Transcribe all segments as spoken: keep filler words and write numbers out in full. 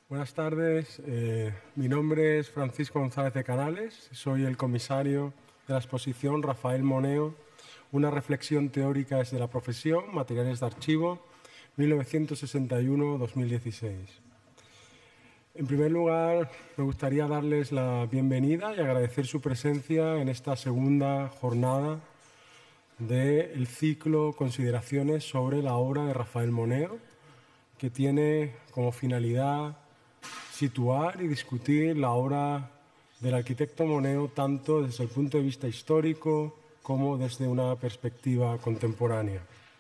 Buenas tardes, eh, mi nombre es Francisco González de Canales, soy el comisario de la exposición Rafael Moneo, una reflexión teórica desde la profesión, materiales de archivo, mil novecientos sesenta y uno a dos mil dieciséis. En primer lugar, me gustaría darles la bienvenida y agradecer su presencia en esta segunda jornada del ciclo Consideraciones sobre la obra de Rafael Moneo, que tiene como finalidad situar y discutir la obra del arquitecto Moneo tanto desde el punto de vista histórico como desde una perspectiva contemporánea.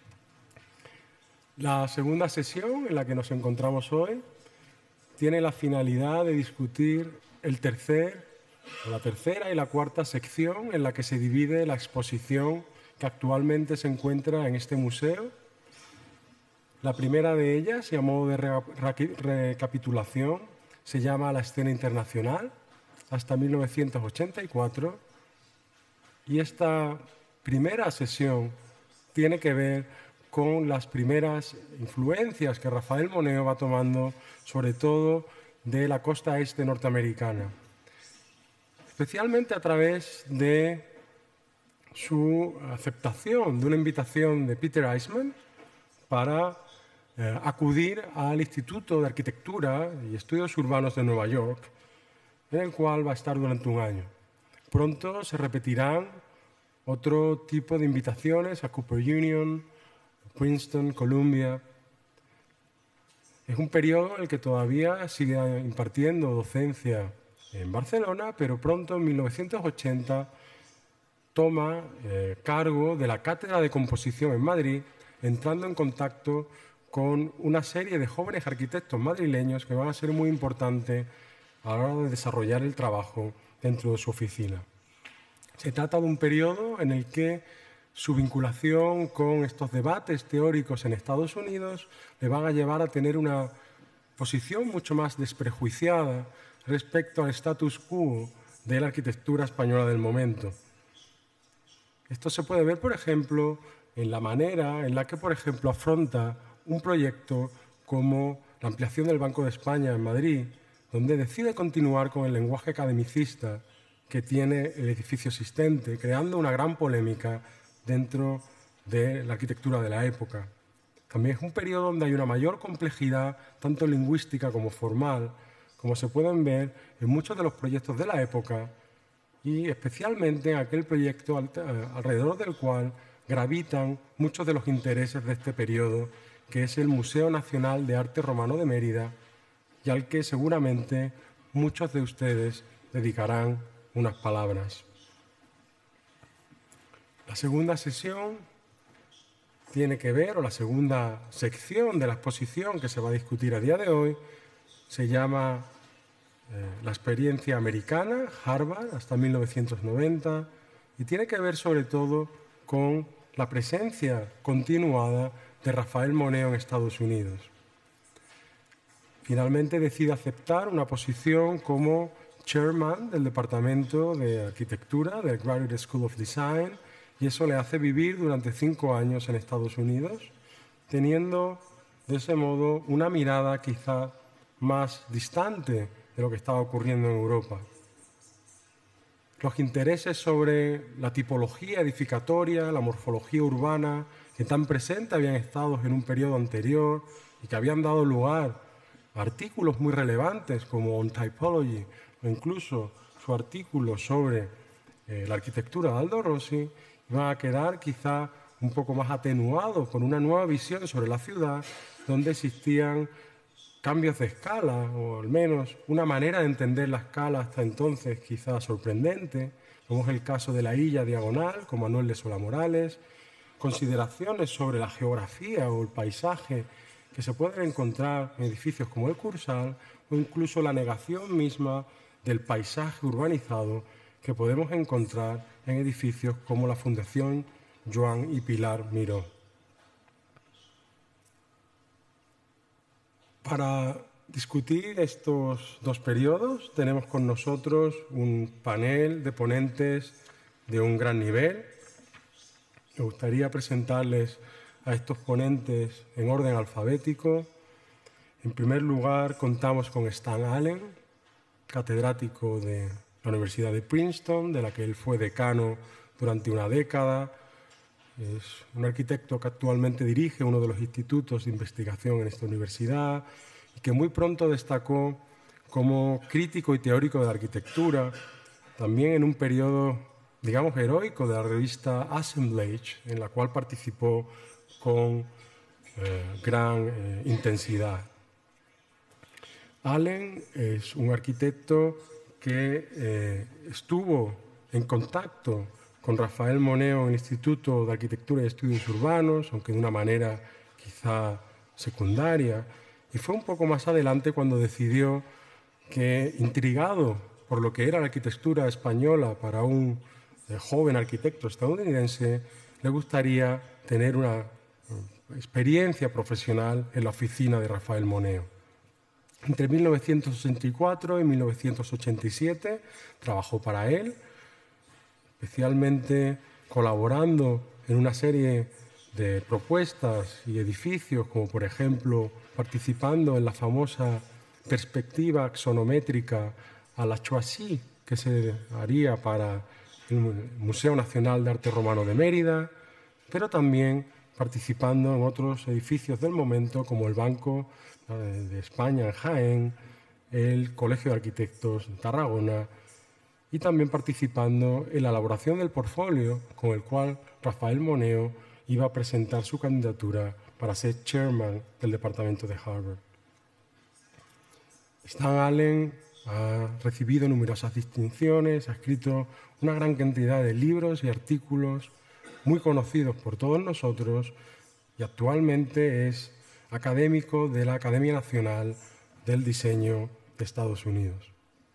La segunda sesión en la que nos encontramos hoy tiene la finalidad de discutir el tercer, la tercera y la cuarta sección en la que se divide la exposición que actualmente se encuentra en este museo. La primera de ellas, y a modo de recapitulación, se llama La escena internacional, hasta mil novecientos ochenta y cuatro, y esta primera sesión tiene que ver con las primeras influencias que Rafael Moneo va tomando, sobre todo de la costa este norteamericana, especialmente a través de su aceptación de una invitación de Peter Eisman para eh, acudir al Instituto de Arquitectura y Estudios Urbanos de Nueva York, en el cual va a estar durante un año. Pronto se repetirán otro tipo de invitaciones a Cooper Union, Princeton, Columbia. Es un periodo en el que todavía sigue impartiendo docencia en Barcelona, pero pronto, en mil novecientos ochenta, toma eh, cargo de la Cátedra de Composición en Madrid, entrando en contacto con una serie de jóvenes arquitectos madrileños que van a ser muy importantes a la hora de desarrollar el trabajo dentro de su oficina. Se trata de un periodo en el que su vinculación con estos debates teóricos en Estados Unidos le van a llevar a tener una posición mucho más desprejuiciada respecto al status quo de la arquitectura española del momento. Esto se puede ver, por ejemplo, en la manera en la que, por ejemplo, afronta un proyecto como la ampliación del Banco de España en Madrid, donde decide continuar con el lenguaje academicista que tiene el edificio existente, creando una gran polémica dentro de la arquitectura de la época. También es un periodo donde hay una mayor complejidad, tanto lingüística como formal, como se pueden ver en muchos de los proyectos de la época, y especialmente en aquel proyecto alrededor del cual gravitan muchos de los intereses de este periodo, que es el Museo Nacional de Arte Romano de Mérida, y al que seguramente muchos de ustedes dedicarán unas palabras. La segunda sesión tiene que ver, o la segunda sección de la exposición que se va a discutir a día de hoy, se llama eh, La experiencia americana, Harvard, hasta mil novecientos noventa, y tiene que ver sobre todo con la presencia continuada de Rafael Moneo en Estados Unidos. Finalmente decide aceptar una posición como chairman del Departamento de Arquitectura del Graduate School of Design, y eso le hace vivir durante cinco años en Estados Unidos, teniendo de ese modo una mirada quizá más distante de lo que estaba ocurriendo en Europa. Los intereses sobre la tipología edificatoria, la morfología urbana, que tan presentes habían estado en un periodo anterior y que habían dado lugar a artículos muy relevantes como On Typology, o incluso su artículo sobre eh, la arquitectura de Aldo Rossi, van a quedar quizá un poco más atenuados con una nueva visión sobre la ciudad, donde existían cambios de escala, o al menos una manera de entender la escala hasta entonces quizá sorprendente, como es el caso de la Illa Diagonal, con Manuel de Solá Morales, consideraciones sobre la geografía o el paisaje que se pueden encontrar en edificios como el Cursal, o incluso la negación misma del paisaje urbanizado que podemos encontrar en edificios como la Fundación Joan y Pilar Miró. Para discutir estos dos periodos tenemos con nosotros un panel de ponentes de un gran nivel. Me gustaría presentarles a estos ponentes en orden alfabético. En primer lugar, contamos con Stan Allen, catedrático de la Universidad de Princeton, de la que él fue decano durante una década. Es un arquitecto que actualmente dirige uno de los institutos de investigación en esta universidad y que muy pronto destacó como crítico y teórico de la arquitectura, también en un periodo, digamos, heroico de la revista Assemblage, en la cual participó con eh, gran eh, intensidad. Allen es un arquitecto que eh, estuvo en contacto con Rafael Moneo en el Instituto de Arquitectura y Estudios Urbanos, aunque de una manera quizá secundaria, y fue un poco más adelante cuando decidió que, intrigado por lo que era la arquitectura española para un eh, joven arquitecto estadounidense, le gustaría tener una eh, experiencia profesional en la oficina de Rafael Moneo. Entre mil novecientos ochenta y cuatro y mil novecientos ochenta y siete trabajó para él, especialmente colaborando en una serie de propuestas y edificios, como por ejemplo participando en la famosa perspectiva axonométrica a la Choisy, que se haría para el Museo Nacional de Arte Romano de Mérida, pero también participando en otros edificios del momento, como el Banco de España en Jaén, el Colegio de Arquitectos en Tarragona, y también participando en la elaboración del portfolio con el cual Rafael Moneo iba a presentar su candidatura para ser chairman del departamento de Harvard. Stan Allen ha recibido numerosas distinciones, ha escrito una gran cantidad de libros y artículos muy conocidos por todos nosotros y actualmente es académico de la Academia Nacional del Diseño de Estados Unidos.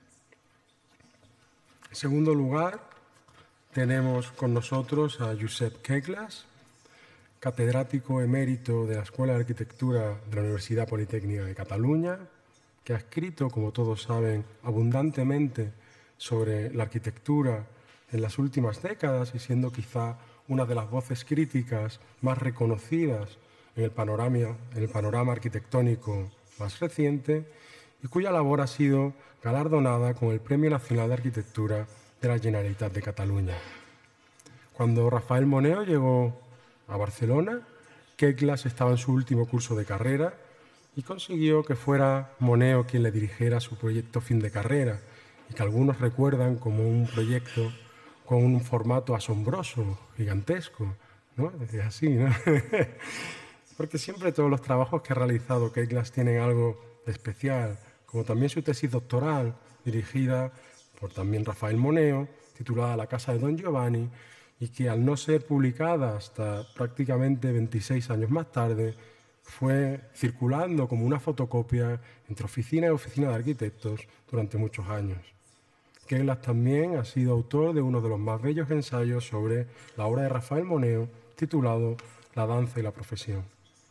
En segundo lugar, tenemos con nosotros a Josep Queglas, catedrático emérito de la Escuela de Arquitectura de la Universidad Politécnica de Cataluña, que ha escrito, como todos saben, abundantemente sobre la arquitectura en las últimas décadas y siendo quizá una de las voces críticas más reconocidas en el panorama, en el panorama arquitectónico más reciente, y cuya labor ha sido galardonada con el Premio Nacional de Arquitectura de la Generalitat de Cataluña. Cuando Rafael Moneo llegó a Barcelona, Queglas estaba en su último curso de carrera y consiguió que fuera Moneo quien le dirigiera su proyecto fin de carrera, y que algunos recuerdan como un proyecto con un formato asombroso, gigantesco, ¿no? Es así, ¿no? Porque siempre todos los trabajos que ha realizado Queglas tienen algo de especial, como también su tesis doctoral, dirigida por también Rafael Moneo, titulada La Casa de Don Giovanni, y que al no ser publicada hasta prácticamente veintiséis años más tarde, fue circulando como una fotocopia entre oficina y oficina de arquitectos durante muchos años. Queglas también ha sido autor de uno de los más bellos ensayos sobre la obra de Rafael Moneo, titulado La danza y la profesión.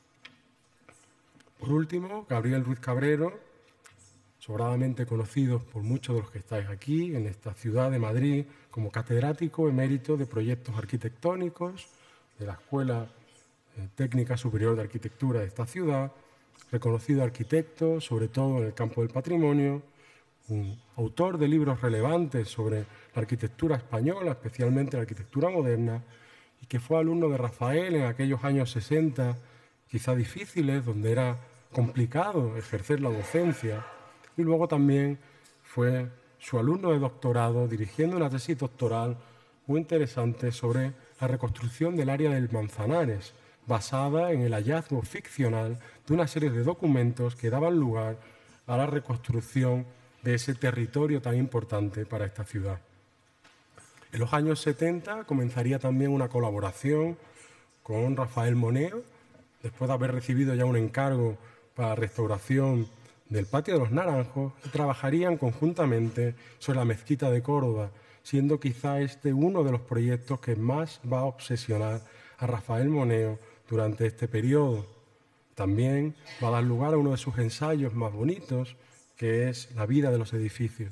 Por último, Gabriel Ruiz Cabrero, sobradamente conocido por muchos de los que estáis aquí, en esta ciudad de Madrid, como catedrático emérito de proyectos arquitectónicos de la Escuela Técnica Superior de Arquitectura de esta ciudad, reconocido arquitecto, sobre todo en el campo del patrimonio, un autor de libros relevantes sobre la arquitectura española, especialmente la arquitectura moderna, y que fue alumno de Rafael en aquellos años sesenta, quizá difíciles, donde era complicado ejercer la docencia, y luego también fue su alumno de doctorado dirigiendo una tesis doctoral muy interesante sobre la reconstrucción del área del Manzanares, basada en el hallazgo ficcional de una serie de documentos que daban lugar a la reconstrucción de ese territorio tan importante para esta ciudad. En los años setenta comenzaría también una colaboración con Rafael Moneo, después de haber recibido ya un encargo para la restauración del Patio de los Naranjos, y trabajarían conjuntamente sobre la Mezquita de Córdoba, siendo quizá este uno de los proyectos que más va a obsesionar a Rafael Moneo durante este periodo. También va a dar lugar a uno de sus ensayos más bonitos, que es La vida de los edificios.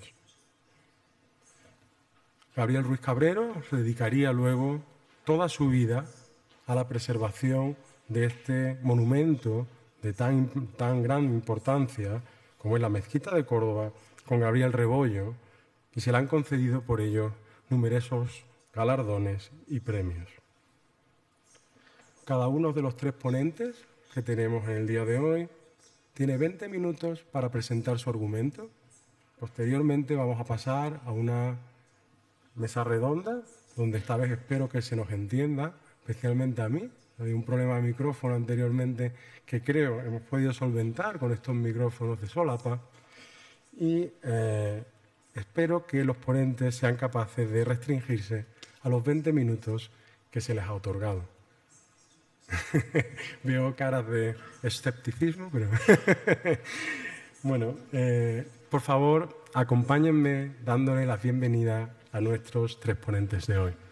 Gabriel Ruiz Cabrero se dedicaría luego toda su vida a la preservación de este monumento de tan, tan gran importancia como es la Mezquita de Córdoba, con Gabriel Rebollo, y se le han concedido por ello numerosos galardones y premios. Cada uno de los tres ponentes que tenemos en el día de hoy tiene veinte minutos para presentar su argumento. Posteriormente vamos a pasar a una mesa redonda, donde esta vez espero que se nos entienda, especialmente a mí. Había un problema de micrófono anteriormente que creo hemos podido solventar con estos micrófonos de solapa. Y eh, espero que los ponentes sean capaces de restringirse a los veinte minutos que se les ha otorgado. Veo caras de escepticismo, pero... Bueno, eh, por favor, acompáñenme dándole la bienvenida a nuestros tres ponentes de hoy.